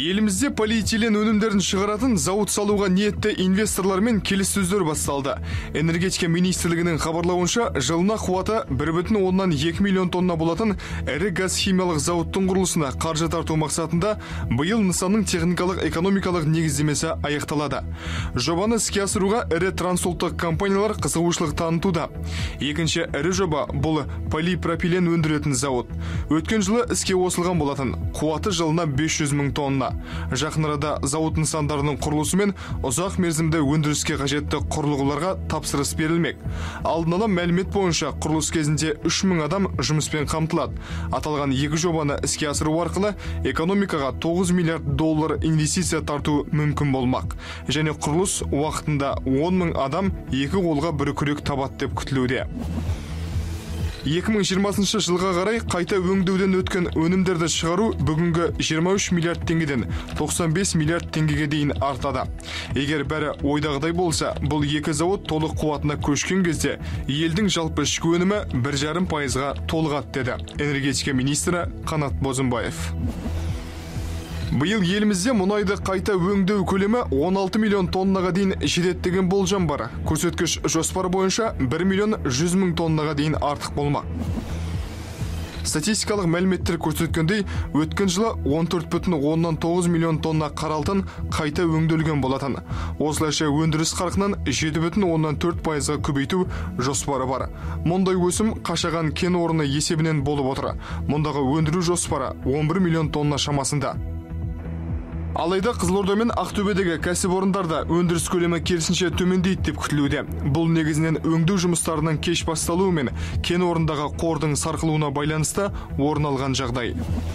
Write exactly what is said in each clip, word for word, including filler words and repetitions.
Елімізде полиэтилен өнімдерін шығаратын зауыт салуға ниетті инвесторлармен келіссөздер басталды. Энергетика министрлігінің хабарлауынша, жылына қуаты бір бүтін оннан екі миллион тонна болатын ірі газ химиялық зауыттың құрылысына қаржы тарту мақсатында биыл нысанның техникалық экономикалық негіздемесі аяқталады. Жобаны іске асыруға ірі трансұлттық компаниялар қызығушылық танытуда. Екінші ірі жоба бұл полипропилен өндіретін зауыт. Өткен жылы іске қосылған болатын. Қуаты жылына бес жүз мың тонна. Жақын арада зауыт нысандарының құрылысы мен ұзақ мерзімді өндіріске қажетті құрылғыларға тапсырыс берілмек. Алдын ала мәлімет бойынша құрылыс кезінде үш мың адам жұмыспен қамтылады. Аталған екі жобаны іске асыру арқылы экономикаға тоғыз миллиард доллар инвестиция тарту мүмкін болмақ. Және құрылыс уақытында он мың адам екі қолға бір күрек табады деп күтілуде. екі мың жиырмасыншы жылға қарай қайта өңдеуден өткен өнімдерді шығару бүгінгі жиырма үш миллиард теңгеден тоқсан бес миллиард теңгеге дейін артады. Егер бәрі ойдағыдай болса, бұл екі зауыт толық қуатына көшкен кезде елдің жалпы ішкі өнімі бір жарым пайызға толығады деді энергетика министрі Қанат Бозымбаев. Биыл елімізде мұнайды қайта өңдеу көлемі он алты миллион тоннаға дейін жетеді деген болжам бар. Көрсеткіш жоспар бойынша бір миллион жүз мың тоннаға дейін артық болмақ. Статистикалық мәліметтер көрсеткендей, өткен жылы он төрт бүтін оннан тоғыз миллион тонна қара алтын қайта өңделген болатын. Осылайша өндіріс қарқынын жеті бүтін оннан төрт пайызға көбейту жоспары бар. Мұндай өсім Қашаған кен орны есебінен болып отыр. Мұндағы өндіру жоспары он бір миллион тонна шамасында. Алайда Қызылорда мен Ақтөбедегі кәсіпорындарда өндіріс көлемі керісінше төмендейді деп күтілуде. Бұл негізінен өңдеу жұмыстарының кеш басталуы мен кен орындағы қордың сарқылуына байланысты орын алған жағдай.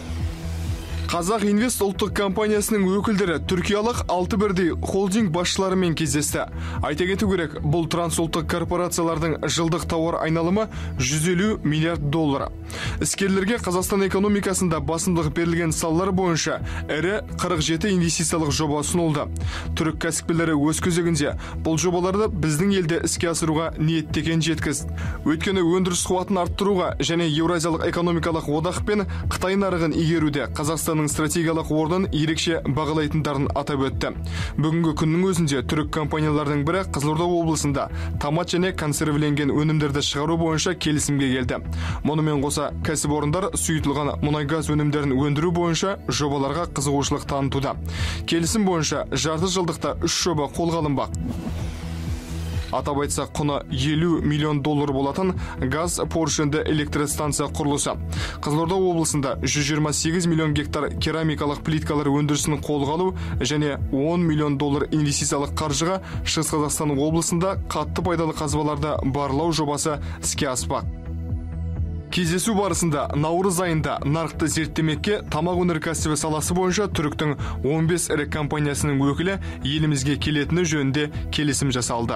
Қазақ Инвест ұлттық компаниясының өкілдері түркиялық алты бірдей холдинг басшыларымен кездесті. Айта кету керек, бұл трансұлттық корпорациялардың жылдық тауар айналымы жүз елу миллиард доллар. Іскерлерге Қазақстан экономикасында басымдық берілген салалар бойынша ірі қырық жеті инвестициялық жоба ұсынылды. Түрік кәсіпкерлері өз кезегінде бұл жобаларды біздің елде іске асыруға ниеттеген жеткізді. Өйткені өндіріс қуатын арттыруға және Еуразиялық экономикалық одақ пен Қытай нарығын игеруде Қазақстанның стратегиялық орнын ерекше бағалайтындарын атап өтті. Бүгінгі күннің өзінде түрік компаниялардың бірі Қызылорда облысында томат және консервіленген өнімдерді шығару бойынша келісімге келді. Мұнымен қоса кәсіпорындар сұйытылған мұнай газ өнімдерін өндіру бойынша жобаларға қызығушылық танытуда. Келісім бойынша жарты жылдықта үш жоба қолға алынбақ. Атап айтса, құны елу миллион доллар болатын газ поршенді электростанция құрылысы. Қызылорда облысында жүз жиырма сегіз миллион гектар керамикалық плиткалар өндірісін қолға алу және он миллион доллар инвестициялық қаржыға Шығыс Қазақстан облысында қатты пайдалы қазбаларды барлау жобасы іске аспақ. Кездесу барысында наурыз айында нарықты зерттемекке тамақ өнеркәсібі саласы бойынша түріктің он бес ірі компаниясының өкілі елімізге келетіні жөнінде келісім жасалды.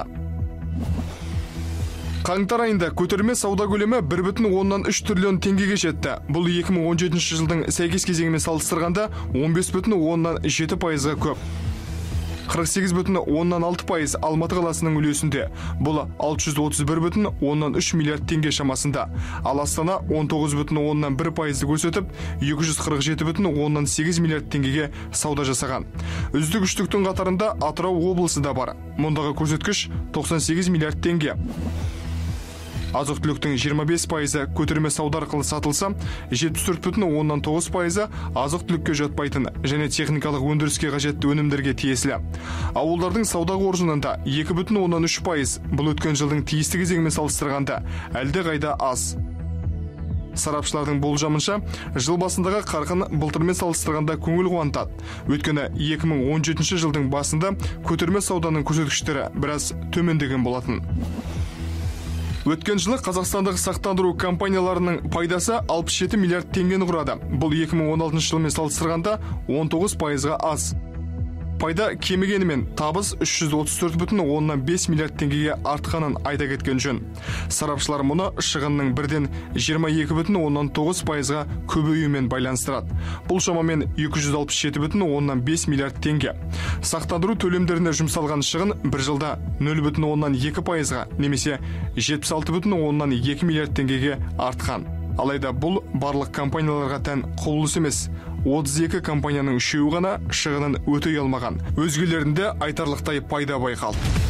Қаңтар айында көтерме сауда көлемі бір бүтін оннан үш триллион теңгеге жетті. Бұл екі мың он жетінші жылдың сәйкес кезеңімен салыстырғанда он бес бүтін оннан жеті пайызға көп. қырық сегіз бүтін оннан алты пайыз Алматы қаласының үлесінде. Бұл алты жүз отыз бір бүтін оннан үш миллиард теңге шамасында. Ал Астана он тоғыз бүтін оннан бір пайызды көрсетіп, екі жүз қырық жеті бүтін оннан сегіз миллиард теңгеге сауда жасаған. Үздік үштіктің қатарында Атырау облысы да бар. Мұндағы көрсеткіш тоқсан сегіз миллиард теңге. Азық-түліктің жиырма бес пайызы көтерме сауда арқылы сатылса, жетпіс төрт бүтін оннан тоғыз пайызы азық-түлікке жатпайтын және техникалық өндіріске қажетті өнімдерге тиесілі. Ауылдардың сауда қоржынында екі бүтін оннан үш пайыз, бұл өткен жылдың тиісті кезеңімен салыстырғанда әлде қайда аз. Сарапшылардың болжамынша, жыл басындағы қарқын былтырмен салыстырғанда көңіл қуантады. Өйткені екі мың он жетінші жылдың басында көтерме сауданың көрсеткіштері біраз төмендеген болатын. Өткен жылы қазақстандық сақтандыру компанияларының пайдасы алпыс жеті миллиард теңгені құрады. Бұл екі мың он алтыншы жылмен салыстырғанда он тоғыз пайызға аз. Пайда кемігенімен табыс үш жүз отыз төрт бүтін оннан бес миллиард теңгеге артқанын айта кеткен жөн. Сарапшылар мұны шығынның бірден жиырма екі бүтін оннан тоғыз пайызға көбеюімен байланыстырады. Бұл шамамен екі жүз алпыс жеті бүтін оннан бес миллиард теңге. Сақтандыру төлемдеріне жұмсалған шығын бір жылда нөл бүтін оннан екі пайызға немесе жетпіс алты бүтін оннан екі миллиард теңгеге артқан. Алайда бұл барлық компанияларға тән құбылыс емес. отыз екі компанияның үшеуі ғана шығынын өтей алмаған. Өзгелерінде айтарлықтай пайда байқалды.